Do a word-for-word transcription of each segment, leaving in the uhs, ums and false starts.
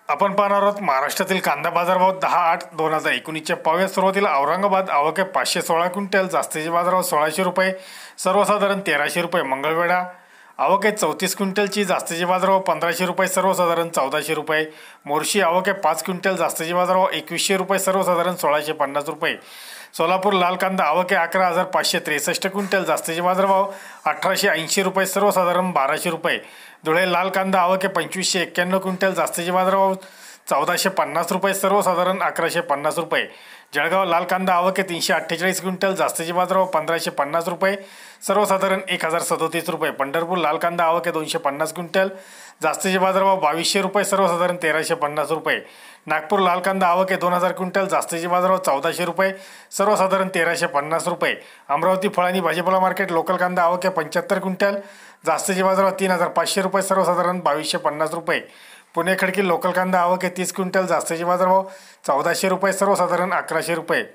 आपण पाहणार आहोत महाराष्ट्रातील कांदा बाजारभाव दहा आठ दोन हजार एकोणीसच्या पाव्या सुरुवातीला औरंगाबाद आवक आहे पाचशे सोळा क्विंटल, जास्तीचे बाजारभाव सोळाशे रुपये, सर्वसाधारण तेराशे रुपये. मंगळवेढा आवक आहे चौतीस क्विंटलची, जास्तीचे बाजारभाव पंधराशे रुपये, सर्वसाधारण चौदाशे रुपये. मोर्शी आवक आहे पाच क्विंटल, जास्तीचे बाजारभाव एकवीसशे रुपये, सर्वसाधारण सोळाशे पन्नास रुपये. सोलापूर लाल कांदा आवक आहे अकरा हजार पाचशे त्रेसष्ट क्विंटल, जास्तीचे बाजारभाव अठराशे ऐंशी रुपये, सर्वसाधारण बाराशे रुपये. धुळे लाल कांदा आवक आहे पंचवीसशे एक्क्याण्णव क्विंटल, जास्तीचे बाजारभाव चौदाशे पन्नास रुपये, सर्वसाधारण अकराशे पन्नास रुपये. जळगाव लाल कांदा आवक आहे तीनशे अठ्ठेचाळीस क्विंटल, जास्तीचे बाजारभाव पंधराशे पन्नास रुपये, सर्वसाधारण एक हजार सदोतीस रुपये. पंढरपूर लाल कांदा आवक आहे दोनशे पन्नास क्विंटल, जास्तीचे बाजारभाव बावीसशे रुपये, सर्वसाधारण तेराशे पन्नास रुपये. नागपूर लाल कांदा आवक आहे दोन हजार क्विंटल, जास्तीचे बाजारभाव चौदाशे रुपये, सर्वसाधारण तेराशे पन्नास रुपये. अमरावती फळ आणि भाजीपाला मार्केट लोकल कांदा आवक आहे पंच्याहत्तर क्विंटल, जास्तीचे बाजारभाव तीन हजार पाचशे रुपये, सर्वसाधारण बावीसशे पन्नास रुपये. पुणे खडकी लोकल कांदा आवक आहे तीस क्विंटल, जास्तीचे बाजारभाव चौदाशे रुपये, सर्वसाधारण अकराशे रुपये.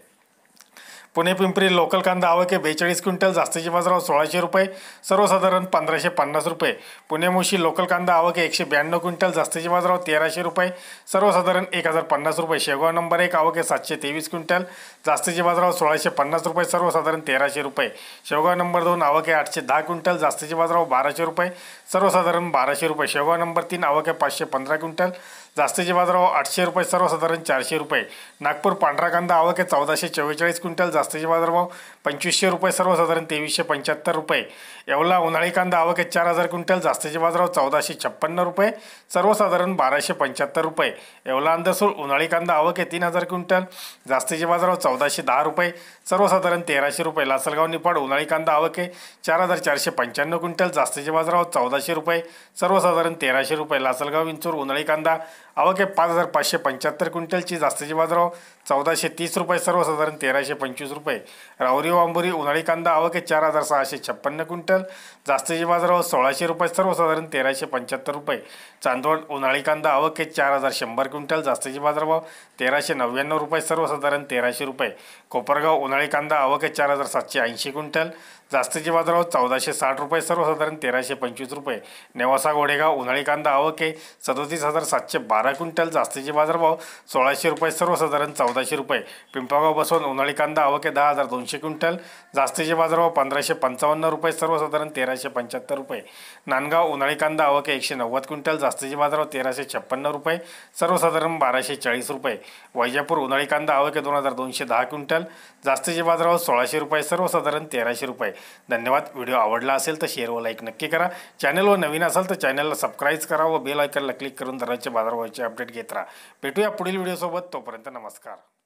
पुणे पिंपरी लोकल कांदा आवक आहे बेचाळीस क्विंटल, जास्तीचे बाजारभाव सोळाशे रुपये, सर्वसाधारण पंधराशे पन्नास रुपये. पुणे मुळशी लोकल कांदा आवक आहे एकशे ब्याण्णव क्विंटल, जास्तीचे बाजारभाव तेराशे रुपये, सर्वसाधारण एक हजार पन्नास रुपये. शेगाव नंबर एक आवक आहे सातशे तेवीस क्विंटल, जास्तीचे बाजारभाव सोळाशे पन्नास रुपये, सर्वसाधारण तेराशे रुपये. शेवगाव नंबर दोन आवक आहे आठशे दहा क्विंटल, जास्तीचे बाजारभाव बाराशे रुपये, सर्वसाधारण बाराशे रुपये. शेवगाव नंबर तीन आवक आहे पाचशे पंधरा क्विंटल, जास्तीचे बाजारभाव आठशे रुपये, सर्वसाधारण चारशे रुपये. नागपूर पांढरा कांदा आवक आहे चौदाशे चव्वेचाळीस क्विंटल, जास्तीचे बाजारभाव पंचवीसशे रुपये, सर्वसाधारण तेवीसशे पंच्याहत्तर रुपये. येवला उन्हाळी कांदा आवक आहे चार हजार क्विंटल, जास्तीचे बाजारभाव चौदाशे छप्पन्न रुपये, सर्वसाधारण बाराशे पंच्याहत्तर रुपये. येवला अंदसूर उन्हाळी कांदा आवक आहे तीन हजार क्विंटल, जास्तीचे बाजारभाव चौदाशे दहा रुपये, सर्वसाधारण तेराशे रुपये. लासलगाव निफाड उन्हाळी कांदा आवक आहे चार हजार चारशे पंच्याण्णव क्विंटल, जास्तीचे बाजारभाव चौदाशे रुपये, सर्वसाधारण तेराशे रुपये. लासलगाव विंचूर उन्हाळी कांदा आवक आहे पाच हजार पाचशे पंच्याहत्तर क्विंटलची, जास्तीचे बाजारभाव चौदाशे तीस रुपये, सर्वसाधारण तेराशे पंचवीस रुपये. राहुरी वांबुरी उन्हाळी कांदा आवक आहे चार हजार सहाशे छप्पन्न क्विंटल, जास्तीचे बाजारभाव सोळाशे रुपये, सर्वसाधारण तेराशे पंच्याहत्तर रुपये. चांदवड उन्हाळी कांदा आवक आहे चार हजार शंभर क्विंटल, जास्तीचे बाजारभाव तेराशे नव्याण्णव रुपये, सर्वसाधारण तेराशे रुपये. कोपरगाव उन्हाळी कांदा आवक आहे चार हजार सातशे ऐंशी क्विंटल, जास्तीचे बाजारभाव चौदाशे साठ रुपये, सर्वसाधारण तेराशे पंचवीस रुपये. नेवासा गोडेगाव उन्हाळी कांदा आवक आहे सदोतीस हजार सातशे बारा क्विंटल, जास्तीचे बाजारभाव सोळाशे रुपये, सर्वसाधारण चौदाशे रुपये. पिंपळगाव बसवंत उन्हाळी कांदा आवक आहे दहा हजार दोनशे क्विंटल, जास्तीचे बाजारभाव पंधराशे पंचावन्न रुपये, सर्वसाधारण तेराशे पंच्याहत्तर रुपये. नांदगाव उन्हाळी कांदा आवक आहे एकशे नव्वद क्विंटल, जास्तीचे बाजारभाव तेराशे छप्पन्न रुपये, सर्वसाधारण बाराशे चाळीस रुपये. वैजापूर उन्हाळी कांदा आवक आहे दोन हजार दोनशे दहा क्विंटल, जास्तीचे बाजारभाव सोळाशे रुपये, सर्वसाधारण तेराशे रुपये. धन्यवाद. व्हिडिओ आवडला असेल तर शेअर व लाईक नक्की करा. चॅनलवर नवीन असाल तर चॅनलला सबस्क्राईब करा व बेल आयकॉनला क्लिक करून दररोजच्या बाजारभावाचे अपडेट घेत राहा. भेटूया पुढील व्हिडिओसोबत. तोपर्यंत नमस्कार.